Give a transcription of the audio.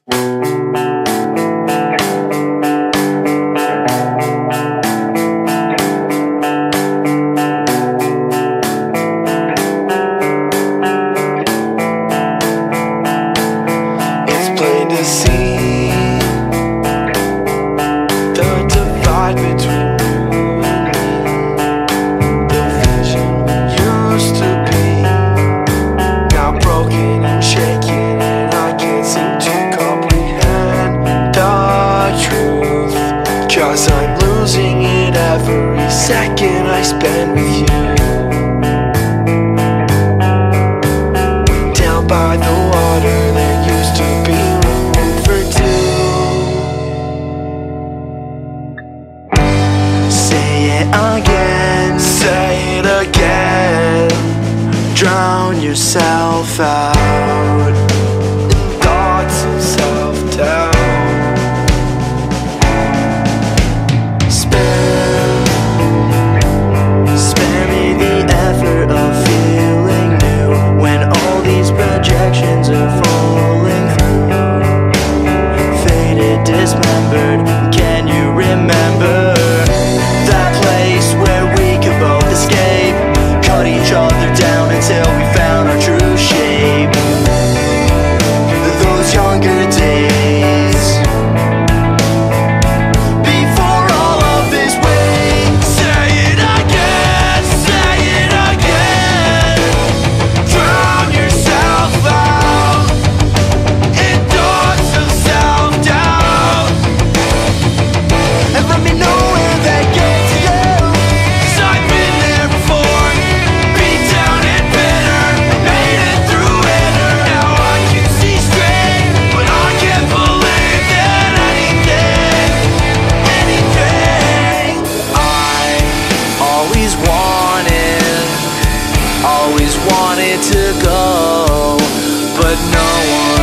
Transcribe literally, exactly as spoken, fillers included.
To see the divide between you and me. The vision used to be now broken and shaken, and I can't seem to comprehend the truth, 'cause I'm losing it every second I spend with you. Down by the water there used to be again, say it again. Drown yourself out in thoughts of self-doubt. Spare, spare me the effort of feeling new when all these projections are falling through. Faded, dismembered, can you remember each other down until we found our true shape? Those younger days, before all of this weight. Say it again, say it again. Drown yourself out in thoughts of self-doubt, and let me know where they get to you, 'cause I've been there before. Always wanted to go, but no one